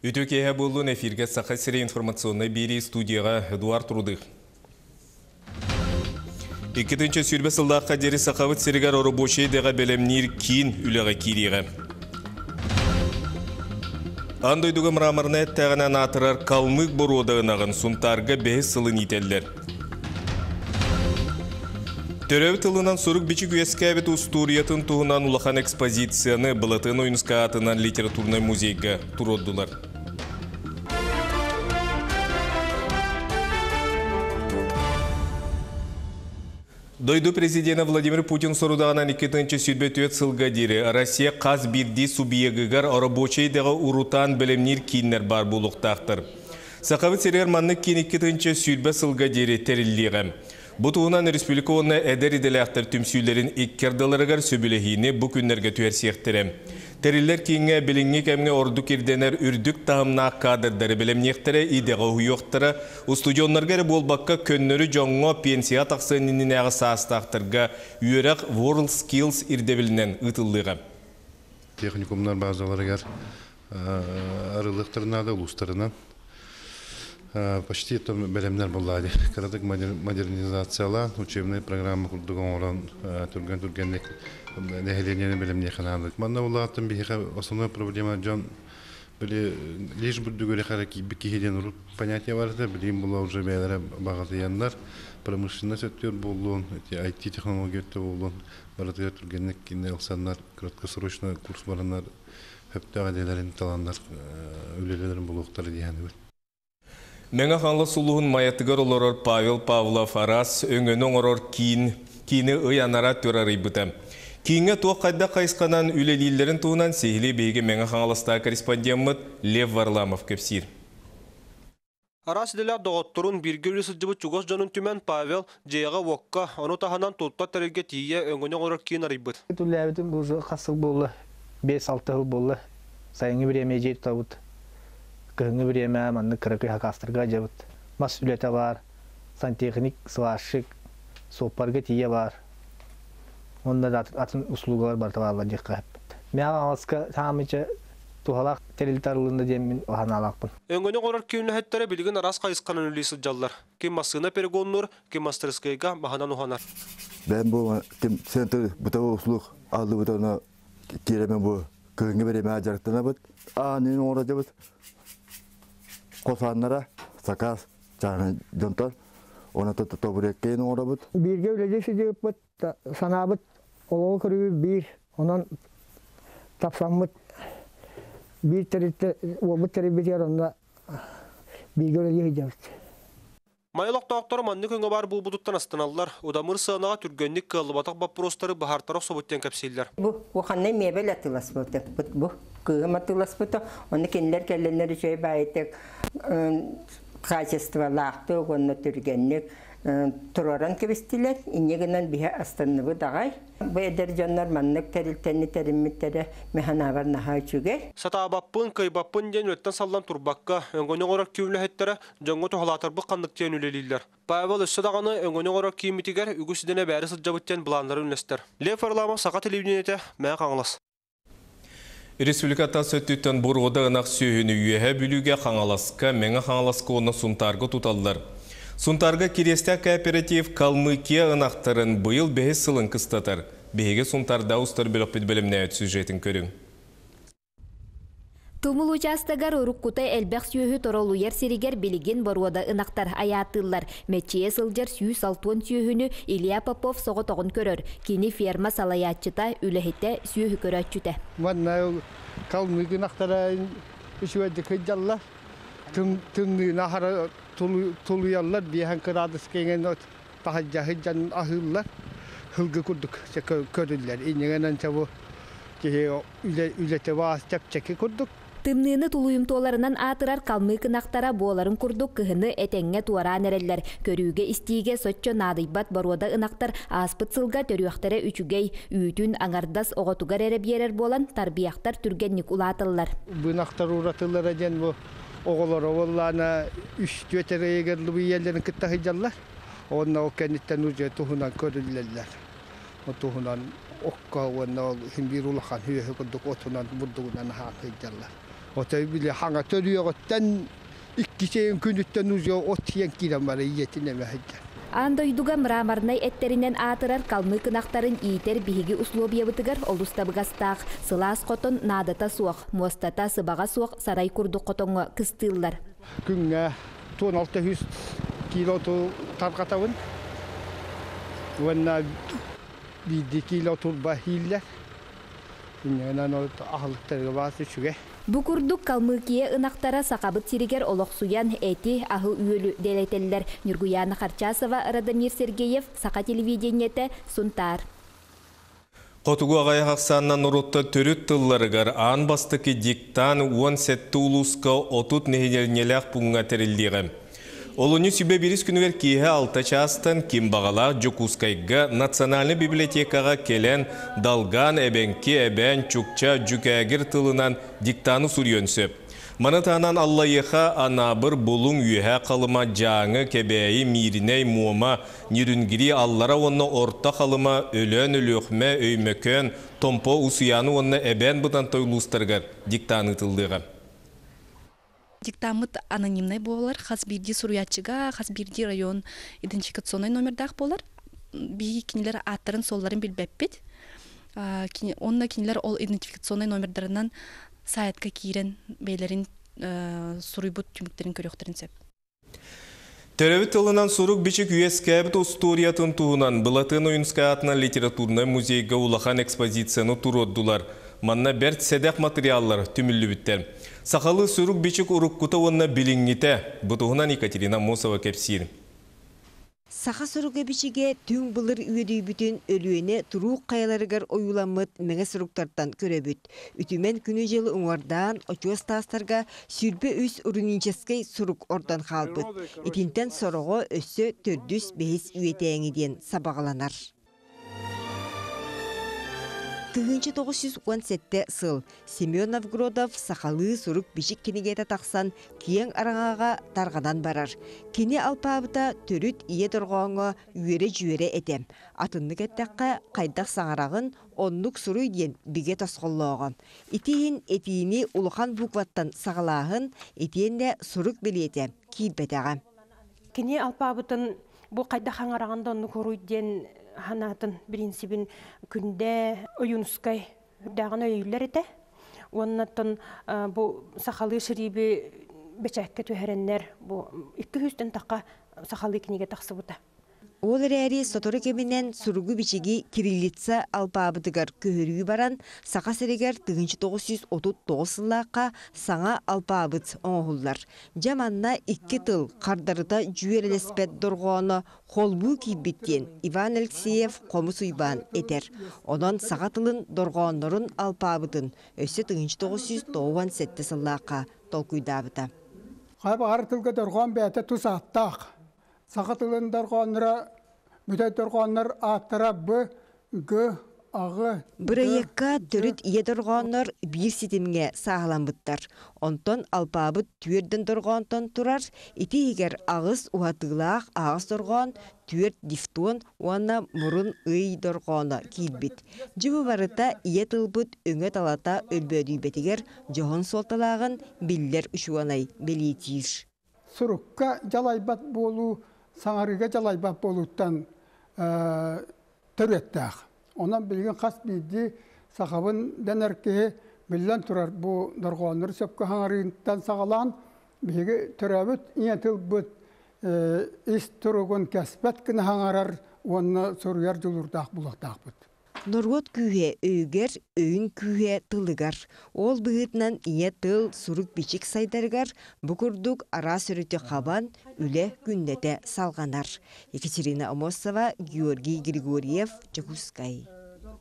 Үтөкеге болуын эфирге сақа сірі информационный бері студияға Эдуард Рудых. 2-ші сүрбе сылдаққа дері сақавыт сірігер орыбошей деға белемнер кейін үліға кириға. Андойдуғы мұрамырны әттәғінен атырар қалмық бородағынағын сұнтарға бәйіз сылын етелдер. Төрәві тылынан сұрық бічік өескәбет ұстуриятын туғынан улахан экспозицияны бұлатын ойынысқа атынан литературный музейға тұроддылар. Дойду президент Владимир Путин сорудағынан 2-ші сүрбе төет сылға дері. Россия қаз бірді субъегігар арабочайдағы урутан білімнер кейінлер бар болуқтақтыр. Сақавыт серер манны кейін 2-ші сүрбе сылға дері тәрілдеғі. Бұтуғынан республика оны әдер еделіқтір түмсүйлерін иккердаларығар сөбілігіне бұл күнлерге түйерсектірі. Тәрілер кейінге біліңе кәмге орду керденер үрдік тағымна кадрдары білімнектірі идеға ұйоқтыры, устудионларғары болбаққа көннөрі жоңға пенсия тақсынының әғы састақтырға үйерақ WorldSkills ирдебілінен ұтылдыға. Техникумдар базаларығар арылықтырына да ұлыстарынан почти там белемнер булады. Кыратык модернизациялар, учебные программы курдуган оран турган-турганлык нәһәллене белемне ханадык. Манда булатын бихе основная проблема жан били лишь будугы хараки бикиден рут понятие бар да, билим була уже бәйләре багатыяннар, промышленность өттөр булган, IT технологиялар булган, баратыя турганлык кине алсаннар, краткосрочный курс бараннар, хөптә гаделәрен таланнар, үлеләрен булуктары дигән. Меңа қаңлы сұлуғын майаттығыр оларыр Павел Павлов Арас өңінің орор кейіні ұянара төрарый бұты. Кейінгі тоқ қайда қайысқанан үлелейлерін туынан сейілі бейге меңа қаңлыста корреспондент Лев Варламов көпсір. Арас делер доғыттырын біргілі сылжыбы чуғыз жанын түмен Павел жейға оққа, оны тағынан тұлтта тәрелге тие өңінің орор кейін арый бұд. Түләбітін бұл қасыл болды, 5-6 жыл болды, сайыңы бір еме жейді табыд. Кыһыңы биреме манны кырыкы хакастырга жабыт. Мас үлете бар, сантехник, сварщик, сопарга тие бар. Онда да атын услугалар бар табалар жекка. Мен аласка тамыча тухалак телилтарлында демин ханалакпын. Өңгөнү горор күйүнү билген арас кайысканын үлесил жаллар. Ким масына перегоннур, ким мастерскайга баханан уханар. Ben bu kim center bu услуг алды бутана керемен бу кыһыңы биреме ажарттана бут. Нен орада бут. Kosanlara sakas çağını jontar ona toburek keyin orabut birge öleceği yapıp sanabıt olu kırığı bir ondan tapsamıt bir terite o bu terite yarında birge öleceği yaptı. Mayalak doktor mandık öngü var bu buduttan astanallar. Odamır sığınağa türgönlük kılıbatak baprostları bahartarok sobutten kapsiller. Bu hanne mebel atılas bu. Kıhımatılas bu. Onu kendiler kellenleri şey bayıtık. Kачестволақты оны түргенлік тұраран кебестілер, инегінен біе астанығы дағай. Бұл әдер жанлар маннық тәрілтәні тәрімметтері механавар наға үшіге. Сатабаппын, кайбаппын ден өттен саллан турбаққа өңгөне ғорар күйімлі әттері жоңғы тұхалатырбы қандық тен үлелейлер. Павел өссі дағаны өңгөне ғорар күйімітігер үгісідене бәрі сылжабыттен бұландары үнлестер. Лев Варламов сақа телевидениеті мәң қаңылас. Республиката сөттіттен бұрғыда ынақ сүйіні үйеге бүліге қаңаласқа, мәңі қаңаласқа оны сұнтарға тұталылар. Сұнтарға кересті кооператив Калмыкия ынақтарын бұйыл бәйіз сылын қыстатыр. Бәйге сұнтарда ұстар бөлік бітбілімне өт сюжетін көрің. Тумул участагар уруккутай элбек сүйөһү торолуяр серигер билигин боруода ынактар аятыллар. Мечие сылжар сүйүс алтуон сүйөһүнү Илья Попов сого тогун көрөр. Кини ферма салаятчыта үлехите сүйөһү көрөччүтэ. Ванна калмык ынактара үчүөдө кыжалла. Түңнү нахара тулуяллар бихан кырадыс кенген тахажжан ахыллар. Хылгы курдук көрүллер. Инегенен чабу үлете вас чапчеки курдук. Тымныны тулуюмтуоларынан атырар калмык ынактара буоларын курдук кыһыны этеңге туаран эреллер. Көрүүгө истиге соччо наадыйбат боруода ынактар аспыт сылга төрүөхтере үчүгей үүтүн аңардас оготугар эре биерер болан тарбияктар түргенник улаатыллар. Бу ынактар уратылар эден бу оголор оллана үч төтере эгерлүү биелерин кыттахыжаллар. Онна окенниттен уже тухунан көрүллерлер. Тухунан okka wanna himbirulahan hyöhykunduk otunan buddugunan haakijalla Otel bile hanga törüyoğuttan ikkiseyim günütten uzuyor ot yiyen kiramara yiyetine mehedden. Андойдуга мрамарнай эттеринен атырар калмы кынактарын иитер биһиги условиябытыгар олустабыгастаах сылаас котон наадата суох, муостата сыбага суох сарай курду котоңго кыстыыллар. Күнгө 1600 кило таркатабын. Ванна 1 кило турба хиллер. Күнгөнөн ахылтырга басы чүге. Бу курдук калмыкие ынактара сакабыт сиригер олохсуян эти ахы үйөлү делетеллер. Нургуяна Харчасова, Радомир Сергеев, Сака телевидениете, Сунтар. Котугу ағай қақсаннан ұрытта түріт тылларығар аң бастықы диктан 17 улуска отут нехенернелях пұңға тәрілдіғі. Олуны сүбе біріс күнігер кейі 6 частан кем бағала Джокускайға национальный библиотекаға келен далган әбенки әбен чукча жүкәгір тылынан диктаны сүрйөнсіп. Манатанан Аллайыға анабыр бұлың үйе қалыма жаңы кәбәйі миріней муыма нерінгіри аллара онна орта қалыма өлен өліқме өймекөн томпо усуяны онна әбен бұдан тойлустырғар диктаны тылдыға. Диктамыт анонимный болар, хасбирди суруячыга, хасбирди район идентификационный номердах болар. Би кинилер аттарын солларын билбеппет. Онна кинилер ол идентификационный номердарынан сайтка кирен бейлерин суруйбут түміктерін көріқтерін сәп. Теревит тылынан сурук бичик үйескәбіт усториятын туғынан Былатын ойынска атынан литературный музейга улахан экспозицияны туроддулар. Манна бәрт седек материаллар түмілі біттер. Сақалы сурук бичик уруккута онна билингите. Бұтығынан Екатерина Мосова кепсир. Саха суруга бичиге түң былыр үйедей бүтін өлуіне тұруқ қайаларығар ойуламыт мәңе суруктартан көребіт. Үтімен күні жылы ұңардан очуыз тастарға сүрбе үс урунинческай сурук ордан қалбыт. Итинтен сорого өссі төрдүс бейс үйетейіңіден сабағаланар. 1917 сыл Семен Новгородов сақалы сурук бишик кенегеті тақсан киен араңаға тарғадан барар. Кене алпабыта төрүт ие тұрғаңы үйере-жүйере етем. Атынлық әттәққа қайдақ саңарағын онлық суруй ден биге тасқоллауған. Итейін етейіні улухан букваттан сағалағын етейінде сурук білеті кейбетеға. Кене алпабытын бұл қайдақ саңарағында онлық суруй ден ханатын принципин күнде ойунускай үрдәғын өйлер еті. Оннаттан бұл сақалы шырибі бәчәкке төһәреннер бұл 200-тен таққа сақалы книге тақсы бұта. Ол әрі соторы кемінен суругу бичиги кириллица алпабыдыгар көхірігі баран сақа сәрегер 1939 сыллаққа саңа алпабыд оңғылар. Жаманна 2 тыл қардарыта жүйерелеспет дұрғаны қолбу кейбіттен Иван Алексеев қомыс уйбан етер. Онан сақа тылын дұрғанларын алпабыдын өсі 1997 сыллаққа толкуйдабыда. Қайба артылға дұрған бәті тұсаттақ. Сақатылын дұрғаныра, мүдәй дұрғаныр аттыра бұ, ғы, ағы. Бұрайыққа түріт ие дұрғаныр бір сетімге сағаламбыттар. Онтон алпабыт түйерден дұрғантон тұрар, ити егер ағыз уатығлақ ағыз дұрған, түйер дифтон, уанна мұрын ұй дұрғаны кейбіт. Жүбі барыта ие тылбыт өңі талата өлбөді бетігер жоғын солталағын білдер үшуанай белетейір. Сұрыққа жалайбат болу, саңарыға жалайбат болуттан түреттәқ. Онан білген қас бейді сақабын дәнәрке білден тұрар. Бұл дұрғаныр сөпкі хаңарыntан сағалан, бейгі түрәбіт, иетіл бұд іс тұрығын кәспәт кіні хаңарар, оны сұрыяр жылырдақ бұлақтақ бұд. Норгот күйе өйгер, өйін күйе тылыгар. Ол бұғытнан ие тыл сурук бичик сайдаргар, бұқырдық ара сөріті қабан, үлі күндете салғанар. Екатерина Амосова, Георгий Григорьев, Джокускай.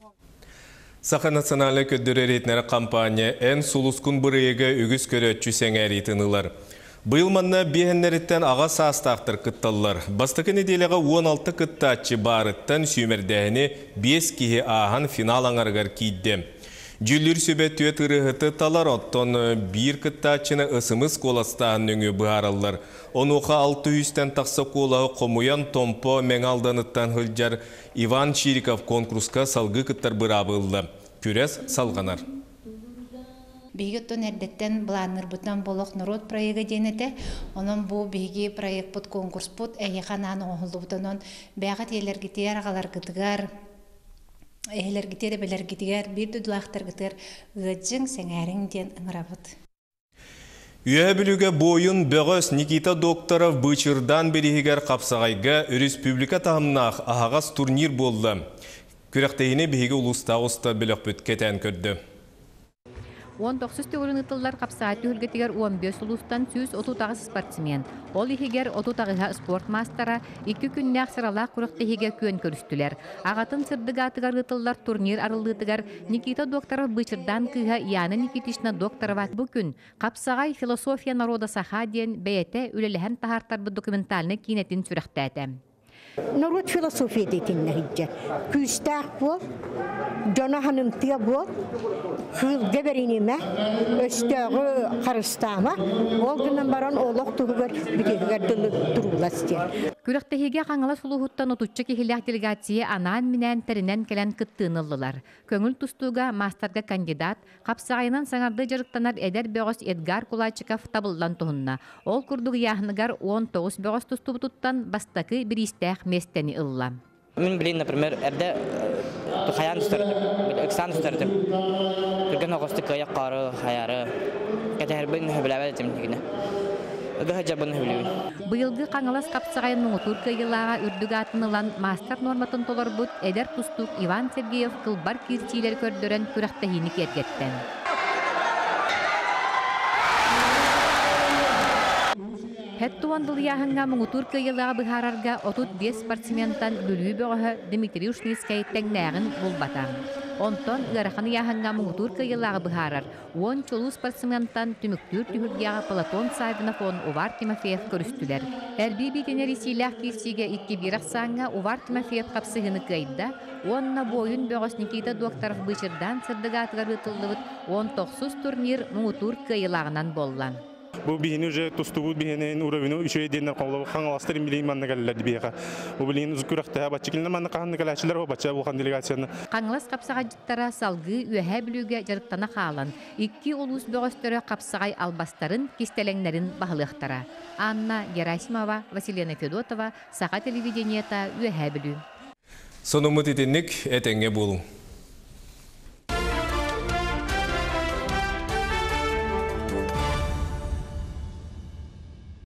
Саха национальный көддірі ретнері кампания ән сулускун бұрыйығы үгіз көрөтчі сәңәр етінілер. Бұл манна бейіннеріттен аға састақтыр кытталылар. Бастықы неделіға 16 кыттатчы барыттан сүймердәйіні 5 кихи ағын финал аңарғар кейдді. Жүлір сөбет түйет ұрығыты талар оттон 1 кыттатчыны ысымыз коластағын өңі бұғаралылар. Онуға 600-тен тақсы қолағы қомуян томпо меңалданыттан хылжар Иван Чириков конкурсқа салғы кыттар бұрабылды. Күрес салғанар. Биги тон эрдеттен бланнер бутан болох народ проекта денете. Онон бу биги проект бут конкурс бут эйханан оңолду бутанон бягат елергитер агалар гытыгар элергитер белергитер бир дудлахтар гытыр ыжың сеңәрин ден ыңрабыт. Үйе білуге бойын бөгөс Никита Докторов бычырдан берігер қапсағайға республика тағымнақ ағағас турнир болды. Күректейіне бейгі ұлыста ұста білік бүткетен көрді. 19 төгірін ұтылар қапсағай түхілгетігер 15 ұлыстан 130 спортсмен. Ол ехегер 30 спорт мастера 2 күнне ақсыралақ күректейге көн көрістілер. Ағатын сырдыгатығар ұтылар турнир арылдытығар Никита Докторов бычырдан кыға Яна Никитична Докторова бүкін қапсағай философия народа саха ден бәйеті үлеліген тахартар бұл документалны кейнетін сүріқтәді. Народ философия дейтін нәхиджер. Күстәқ бұл, жана ханымтия бұл, хылға берінеме, өстәғі қарыстама, ол күннен баран олық тұғығар бітегігер тұруластер. Күректеге қаңыла сұлуғыттан отуччы кехілек делегация анан минен терінен келен кыттыынылылар. Көңіл тұстуға мастерға кандидат, қапсағайынан саңарды жарықтанар әдер бөғыс Эдгар Кулайчиков табылдан тұғынна. Ол күрдіг яғыныгар 19 бөғыс тұсту бұтыттан бастақы бір истәқ местені ылла. Мен білейін, например, әрді қаян тұстардым, Оксан тұстардым. Түрген оғысты қаяқ қары, қаяры, кәтәрбін біләбәд етім дегені. Быйылғы қаңылас қапсағайының ұтыр кайылаға үрдіг атынылан мастер норматын толар бұд әдер тұстық Иван Сергеев қылбар кирчилер көрдірен күрақтахини кергеттен. Хәттуандыл яғынға мұңытур кайылаға бұхарарға 35 спортсментан бүлі бөғі Дмитрий Ушницкай тәңнәғін бұлбатан. Онтон ғарақаны яғынға мұңытур кайылаға бұхарар. 10 чолу спортсментан түміктүр түхіргяға Платон Сайдынов он Увар Тимофеев көрістілер. Әрбей бетенер есейләқ кирсиге 2 саңға Увар Тимофеев қапсығыны кайда, онна бойын бөғыс Никита Докторов бычырдан сырдыға атығар 19 турнир мұңытур кайылағынан боллан. Bu bihini уже тустубут бихинен уровень üçe денер калып хаңаластыр милей манна галлар бияга. Bu билин үзкүрәктә бачыкылны манна кахны галачлар бача булган делегацияны. Қаңлас қапсаға жыттара салғы үйәһә білуге жарықтана қалан. 2 улус бөғістері қапсағай албастарын, кестелеңнерін бағылықтара. Анна Герасимова, Василина Федотова, Сақа телевидениета үйәһә білу. Сонымыт етінік әтәңе болу.